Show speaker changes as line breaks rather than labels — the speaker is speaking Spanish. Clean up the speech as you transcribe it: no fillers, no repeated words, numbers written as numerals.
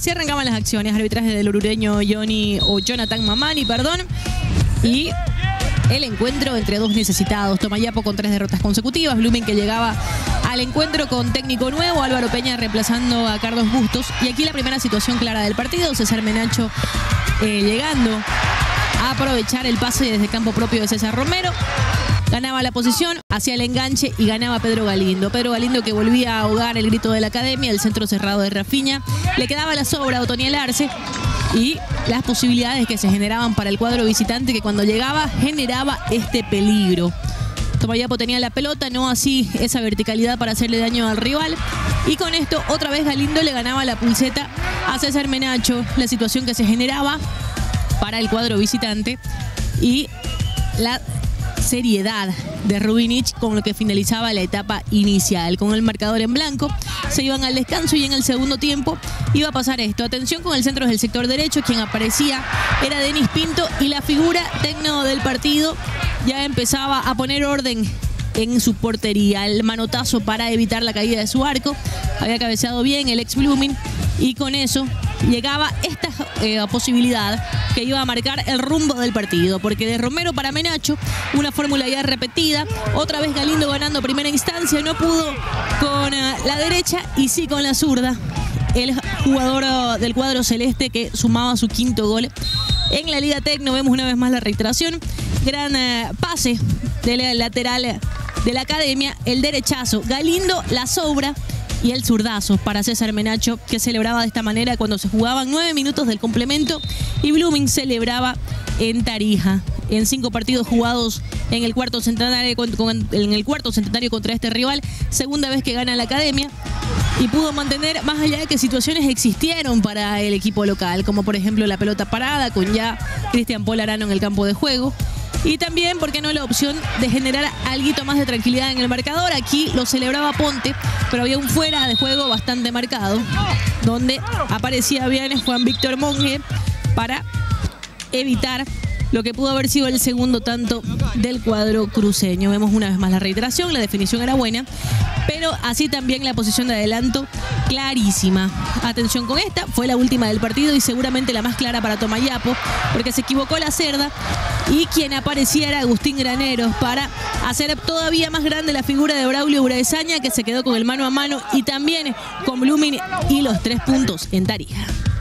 Así arrancaban las acciones, arbitraje del uruguayo Jonathan Mamani, y el encuentro entre dos necesitados. Tomayapo con 3 derrotas consecutivas, Blooming que llegaba al encuentro con técnico nuevo, Álvaro Peña reemplazando a Carlos Bustos. Y aquí la primera situación clara del partido, César Menacho llegando a aprovechar el pase desde campo propio de César Romero. Ganaba la posición, hacía el enganche y ganaba Pedro Galindo. Pedro Galindo que volvía a ahogar el grito de la academia, el centro cerrado de Rafinha. Le quedaba la sobra a Otoniel Arce y las posibilidades que se generaban para el cuadro visitante, que cuando llegaba generaba este peligro. Tomayapo tenía la pelota, no así esa verticalidad para hacerle daño al rival. Y con esto otra vez Galindo le ganaba la pulseta a César Menacho. La situación que se generaba para el cuadro visitante y la seriedad de Rubinich con lo que finalizaba la etapa inicial. Con el marcador en blanco se iban al descanso y en el segundo tiempo iba a pasar esto. Atención con el centro del sector derecho, quien aparecía era Denis Pinto y la figura técnico del partido ya empezaba a poner orden en su portería. El manotazo para evitar la caída de su arco. Había cabeceado bien el ex Blooming y con eso llegaba esta posibilidad que iba a marcar el rumbo del partido, porque de Romero para Menacho, una fórmula ya repetida, otra vez Galindo ganando primera instancia, no pudo con la derecha y sí con la zurda, el jugador del cuadro celeste que sumaba su 5º gol en la Liga Tecno. Vemos una vez más la reiteración, gran pase del lateral de la academia, el derechazo, Galindo la sobra y el zurdazo para César Menacho, que celebraba de esta manera cuando se jugaban 9 minutos del complemento y Blooming celebraba en Tarija. En 5 partidos jugados en el cuarto centenario contra este rival, segunda vez que gana la academia y pudo mantener, más allá de que situaciones existieron para el equipo local, como por ejemplo la pelota parada con ya Cristian Polarano en el campo de juego. Y también, ¿por qué no?, la opción de generar algo más de tranquilidad en el marcador. Aquí lo celebraba Ponte, pero había un fuera de juego bastante marcado, donde aparecía bien Juan Víctor Monge para evitar lo que pudo haber sido el segundo tanto del cuadro cruceño. Vemos una vez más la reiteración, la definición era buena, pero así también la posición de adelanto clarísima. Atención con esta, fue la última del partido y seguramente la más clara para Tomayapo, porque se equivocó la cerda y quien aparecía era Agustín Graneros para hacer todavía más grande la figura de Braulio Uraesaña, que se quedó con el mano a mano y también con Blooming y los 3 puntos en Tarija.